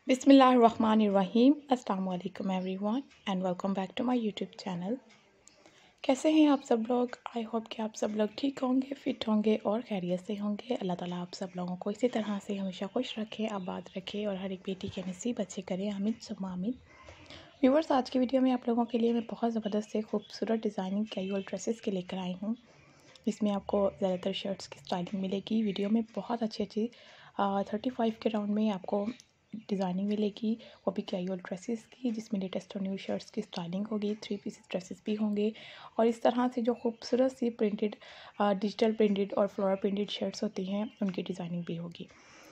बिस्मिल्लाहिर्रहमानिर्रहीम। अस्सलाम वालेकुम everyone and welcome back to my YouTube channel. कैसे हैं आप सब लोग? आई होप कि आप सब लोग ठीक होंगे, फिट होंगे और खैरियत से होंगे। अल्लाह ताला आप सब लोगों को इसी तरह से हमेशा खुश रखे, आबाद रखे और हर एक बेटी के नसीब अच्छे करें। आमीन सुम्मा आमीन। व्यूवर्स, आज की वीडियो में आप लोगों के लिए मैं बहुत ज़बरदस्त से खूबसूरत डिज़ाइनिंग कैजुअल ड्रेसेस के लेकर आई हूँ। इसमें आपको ज़्यादातर शर्ट्स की स्टाइलिंग मिलेगी। वीडियो में बहुत अच्छी 35 के राउंड में आपको डिज़ाइनिंग मिलेगी, वो भी कैजुअल ड्रेसेस की, जिसमें लेटेस्ट और न्यू शर्ट्स की स्टाइलिंग होगी। 3 पीसेस ड्रेसेस भी होंगे और इस तरह से जो खूबसूरत सी प्रिंटेड डिजिटल प्रिंटेड और फ्लोरल प्रिंटेड शर्ट्स होती हैं उनकी डिज़ाइनिंग भी होगी।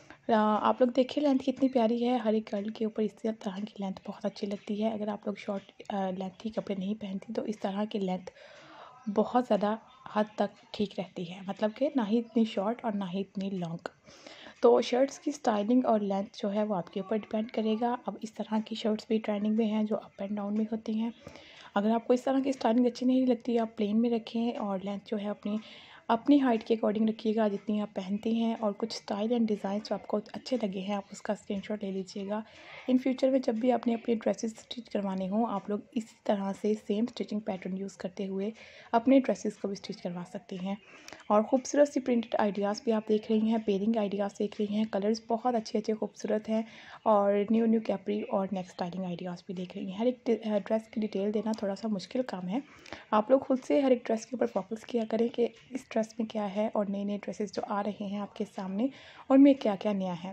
आप लोग देखिए लेंथ कितनी प्यारी है। हर एक गर्ल के ऊपर इस तरह की लेंथ बहुत अच्छी लगती है। अगर आप लोग शॉर्ट लेंथ के कपड़े नहीं पहनती तो इस तरह की लेंथ बहुत ज़्यादा हद तक ठीक रहती है, मतलब कि ना ही इतनी शॉर्ट और ना ही इतनी लॉन्ग। तो शर्ट्स की स्टाइलिंग और लेंथ जो है वो आपके ऊपर डिपेंड करेगा। अब इस तरह की शर्ट्स भी ट्रेंडिंग में हैं जो अप एंड डाउन में होती हैं। अगर आपको इस तरह की स्टाइलिंग अच्छी नहीं लगती, आप प्लेन में रखें और लेंथ जो है अपनी अपनी हाइट के अकॉर्डिंग रखिएगा जितनी आप पहनती हैं। और कुछ स्टाइल एंड डिज़ाइन जो आपको अच्छे लगे हैं आप उसका स्क्रीनशॉट ले लीजिएगा। इन फ्यूचर में जब भी आपने अपने ड्रेसेस स्टिच करवाने हों, आप लोग इसी तरह से सेम स्टिचिंग पैटर्न यूज़ करते हुए अपने ड्रेसेस को भी स्टिच करवा सकती हैं। और ख़ूबसूरत सी प्रिंटेड आइडियाज़ भी आप देख रही हैं, पेयरिंग आइडियाज़ देख रही हैं। कलर्स बहुत अच्छे खूबसूरत हैं और न्यू कैपरी और नेक स्टाइलिंग आइडियाज़ भी देख रही हैं। हर एक ड्रेस की डिटेल देना थोड़ा सा मुश्किल काम है। आप लोग खुद से हर एक ड्रेस के ऊपर फोकस किया करें कि इस ड्रेस में क्या है और नए ड्रेसेस जो आ रहे हैं आपके सामने उनमें क्या क्या नया है।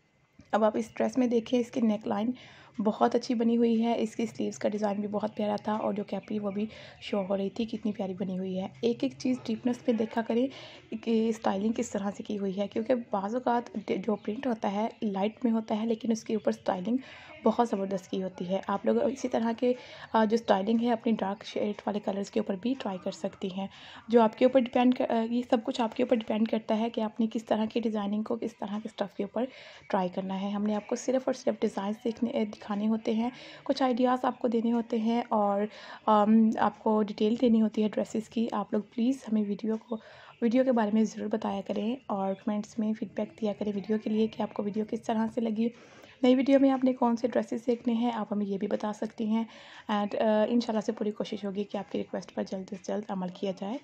अब आप इस ड्रेस में देखें, इसकी नेक लाइन बहुत अच्छी बनी हुई है। इसकी स्लीव्स का डिज़ाइन भी बहुत प्यारा था और जो कैपरी वो भी शो हो रही थी, कितनी प्यारी बनी हुई है। एक एक चीज़ डीपनेस में देखा करें कि स्टाइलिंग किस तरह से की हुई है, क्योंकि बाज़ औक़ात जो प्रिंट होता है लाइट में होता है लेकिन उसके ऊपर स्टाइलिंग बहुत ज़बरदस्त की होती है। आप लोग इसी तरह के जो स्टाइलिंग है अपनी डार्क शेड वाले कलर्स के ऊपर भी ट्राई कर सकती हैं। जो आपके ऊपर ये सब कुछ आपके ऊपर डिपेंड करता है कि आपने किस तरह की डिज़ाइनिंग को किस तरह के स्टफ़ के ऊपर ट्राई करना है। हमने आपको सिर्फ़ और सिर्फ डिज़ाइन दिखाने होते हैं, कुछ आइडियाज़ आपको देने होते हैं और आपको डिटेल देनी होती है ड्रेसेस की। आप लोग प्लीज़ हमें वीडियो के बारे में ज़रूर बताया करें और कमेंट्स में फ़ीडबैक दिया करें वीडियो के लिए कि आपको वीडियो किस तरह से लगी। नई वीडियो में आपने कौन से ड्रेसेस देखने हैं, आप हमें ये भी बता सकती हैं। एंड इंशाल्लाह से पूरी कोशिश होगी कि आपकी रिक्वेस्ट पर जल्द से जल्द अमल किया जाए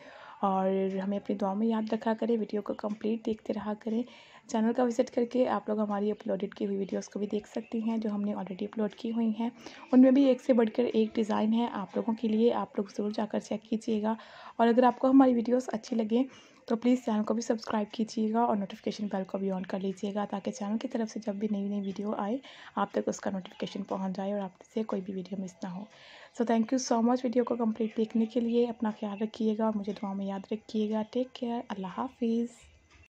और हमें अपनी दुआ में याद रखा करें। वीडियो को कंप्लीट देखते रहा करें। चैनल का विज़िट करके आप लोग हमारी अपलोडेड की हुई वीडियोस को भी देख सकती हैं जो हमने ऑलरेडी अपलोड की हुई हैं। उनमें भी एक से बढ़कर एक डिज़ाइन है आप लोगों के लिए। आप लोग ज़रूर जाकर चेक कीजिएगा और अगर आपको हमारी वीडियोस अच्छी लगें तो प्लीज़ चैनल को भी सब्सक्राइब कीजिएगा और नोटिफिकेशन बेल को भी ऑन कर लीजिएगा ताकि चैनल की तरफ से जब भी नई वीडियो आए आप तक उसका नोटिफिकेशन पहुंच जाए और आपसे कोई भी वीडियो मिस ना हो। So thank you so much video को कंप्लीट देखने के लिए। अपना ख्याल रखिएगा और मुझे दुआ में याद रखिएगा। Take care. अल्लाह हाफिज़।